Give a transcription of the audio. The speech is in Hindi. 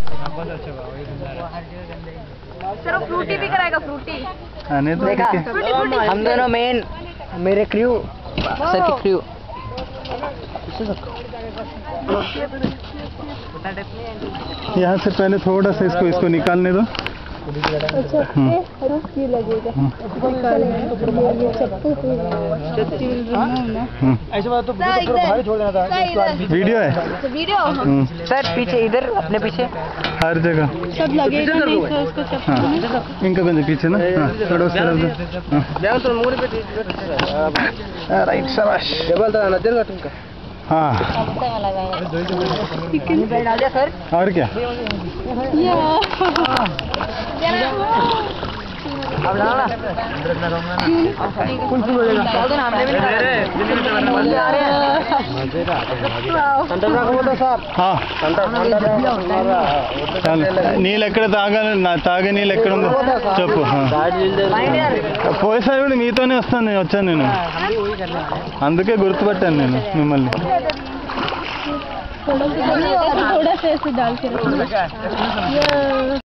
सर फ्रूटी भी कराएगा, फ्रूटी आने तो हम दोनों मेन, मेरे क्रू, सर की क्रू। यहाँ से पहले थोड़ा सा इसको निकालने दो। ऐसे बात तो भाई छोड़ देना था। वीडियो है सर पीछे, इधर अपने पीछे हर जगह सब लगेगा नहीं तो उसको हाँ इनका बंदे पीछे ना हाँ थोड़ा उस तरफ राइट शाबाश हाँ सर। और क्या हाँ నీళ్ళు ఎక్కడ తాగే నీళ్ళు ఎక్కడ ఉందో చెప్పు పోయేసారి కూడా మీతోనే వచ్చాను నేను అందుకే గుర్తుపట్టాను నేను మిమ్మల్ని थोड़ा सा ऐसे डाल के रखना।